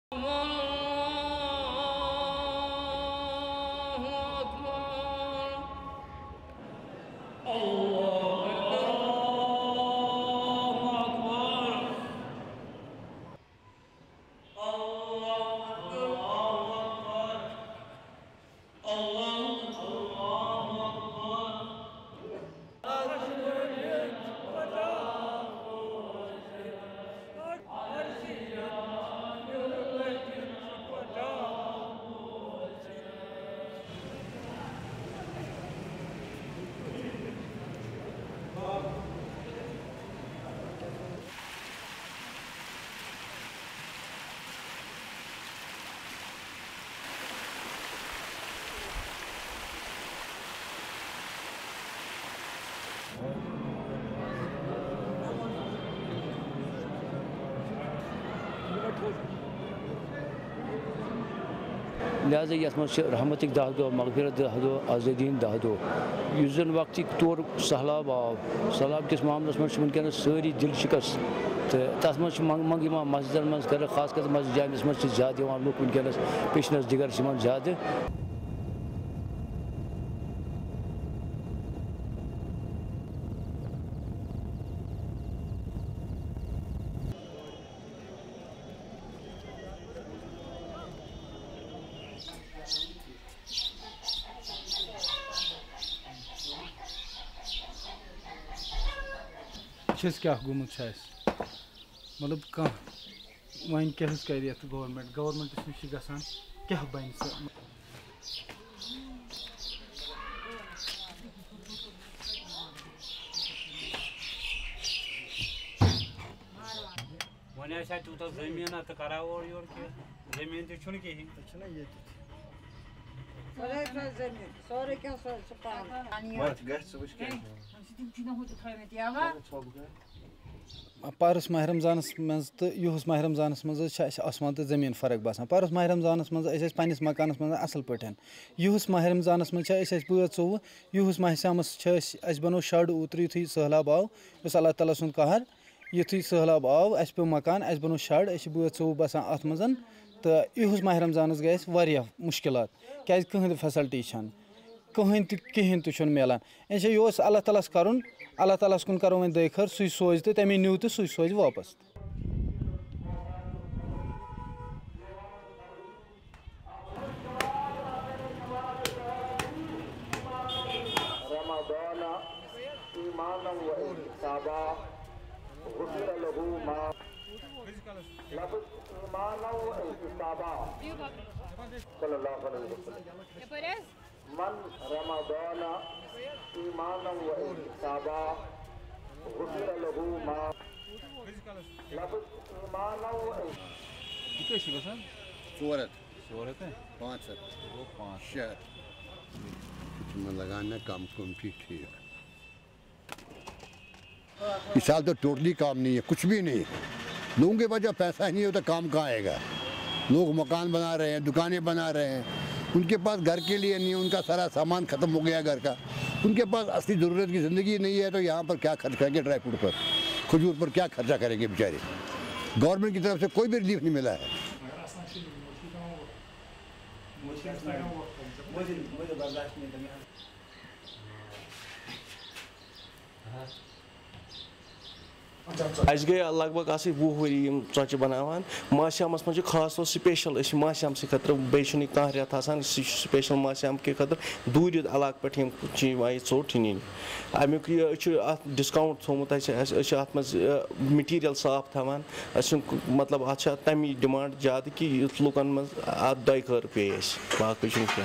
लिहाजा ये रहमत 10 दो मगफिरत 10 दो आज़ादीन 10 दो जन वक्त तौर सहलाब आव सहलाब किस मामलस मज वनकस सारी दिल शिकस्त तो तथ मंग मस्जिदन मज कर खास कर मस्जिद जामिस मज ज्यादा लुक वनकस पेशनस दिगर ज्यादा। क्या गुमुत मतलब कह वन क्या कर गवर्नमेंट नश गसान क्या बन वन तूत जमीन तो करा और योर जमीन तो कहीं पारस माह रमजानस मज तो युहस माह रमजानस मज आसमान तो जमीन फर्क बसान पारस माह रमजानस मज पन्निस मकानस मज असल पठन युहस माह रमजानस मज बत 24 युहस माह शामस बनो शड ओतर युथु सहलाब आव अल्लाह ताला सुंद कहर युथु सहलाब आव पे मकान बनो शड बत 24 बसान अत मज तो युहस माह रमजानस गए वारिया मुश्किलात क्या कहन फैसिलिटी कहन कहें तो मिलान यह अल्लाह ताला कर अल्लाह ताला कुन करो वो दखर सू सोज तो तमें न्यू तो सू सोज वापस। मन रमज़ान ईमानन व इहतिसाबा गुफिर लहू मा लफ्ज़ ईमानन व सूरत 5 शहर में लगाना काम ठीक इस साल तो टोटली काम नहीं है, कुछ भी नहीं। लोगों के पास जब पैसा ही नहीं होता काम कहाँ आएगा। लोग मकान बना रहे हैं, दुकानें बना रहे हैं, उनके पास घर के लिए नहीं, उनका सारा सामान ख़त्म हो गया घर का, उनके पास असली ज़रूरत की ज़िंदगी नहीं है, तो यहाँ पर क्या खर्च करेंगे? ड्राई फ्रूट पर, खजूर पर क्या खर्चा करेंगे बेचारे। गवर्नमेंट की तरफ से कोई भी रिलीफ नहीं मिला है। अस गए लगभग आसे 20 वरी चौचे बनावान माशामस मज खास तौर स्पेशल माशाम से खतर बेन कह रेत स्पेशल माशाम के खतर दूर इलाक पे चोट नी अमुक डिस्काउंट थोमुत अत मटीरियल साफ थवान मतलब अत तमी डिमांड ज्यादा कि लुकन मज अत दय खर पे बाकी क्या।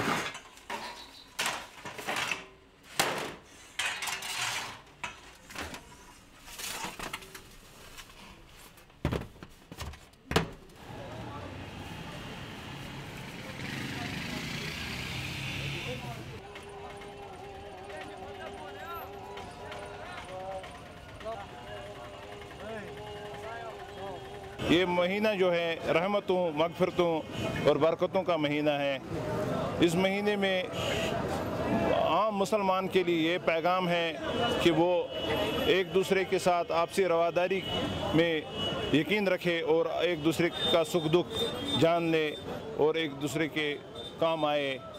ये महीना जो है रहमतों, मगफिरतों और बरकतों का महीना है। इस महीने में आम मुसलमान के लिए ये पैगाम है कि वो एक दूसरे के साथ आपसी रवादारी में यकीन रखे और एक दूसरे का सुख दुख जान ले और एक दूसरे के काम आए।